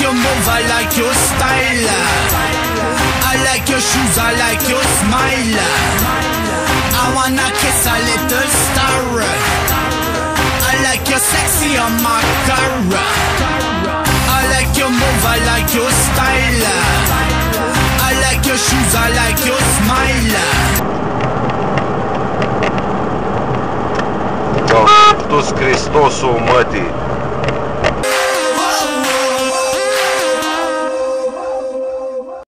your move, I like your style. I like your shoes, I like your smile. I wanna kiss a little star. I like your sexy on my car. I like your move, I like your style. I like your shoes, I like your smile. Iisus Hristosul mătii.